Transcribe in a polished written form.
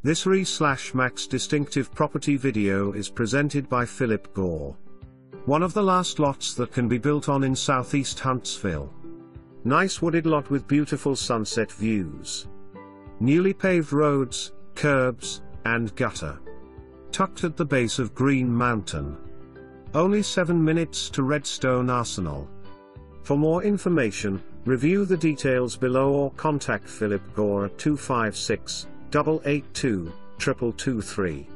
This RE/Max distinctive property video is presented by Phillip Gore. One of the last lots that can be built on in southeast Huntsville. Nice wooded lot with beautiful sunset views. Newly paved roads, curbs, and gutter. Tucked at the base of Green Mountain. Only 7 minutes to Redstone Arsenal. For more information, review the details below or contact Phillip Gore at 256-882-2223.